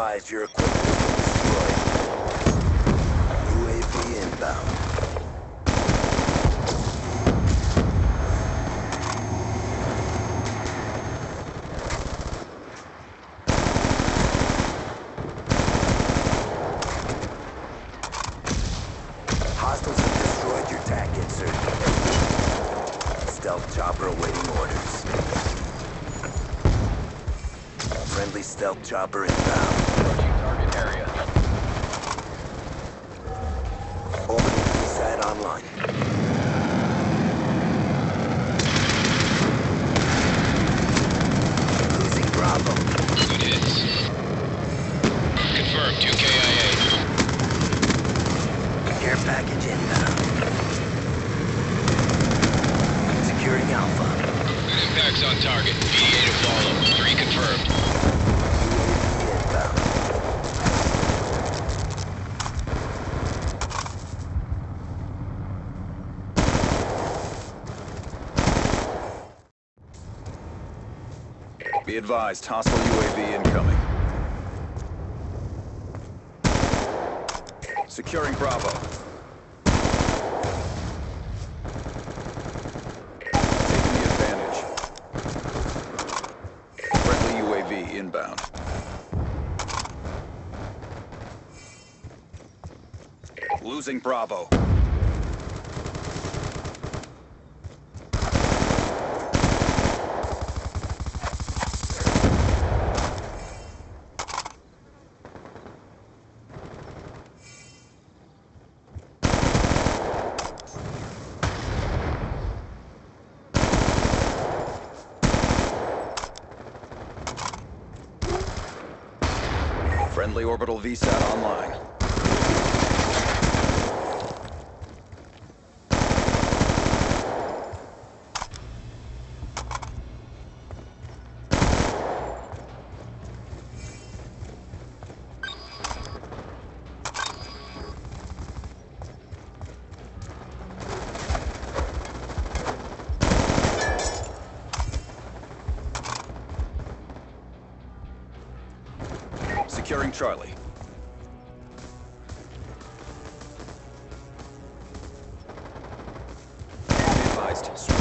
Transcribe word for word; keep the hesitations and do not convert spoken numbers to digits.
advised, your equipment is destroyed. U A V inbound. Hostiles have destroyed your tac insert. Stealth chopper awaiting orders. Friendly stealth chopper inbound. Target area. Orbital side online. Losing Bravo. Good hits. Confirmed, two K I A. Care package inbound. Securing Alpha. Impacts on target. P D A to follow. Three confirmed. Be advised, hostile U A V incoming. Securing Bravo. Taking the advantage. Friendly U A V inbound. Losing Bravo. Friendly orbital V SAT online. Securing Charlie. Be advised,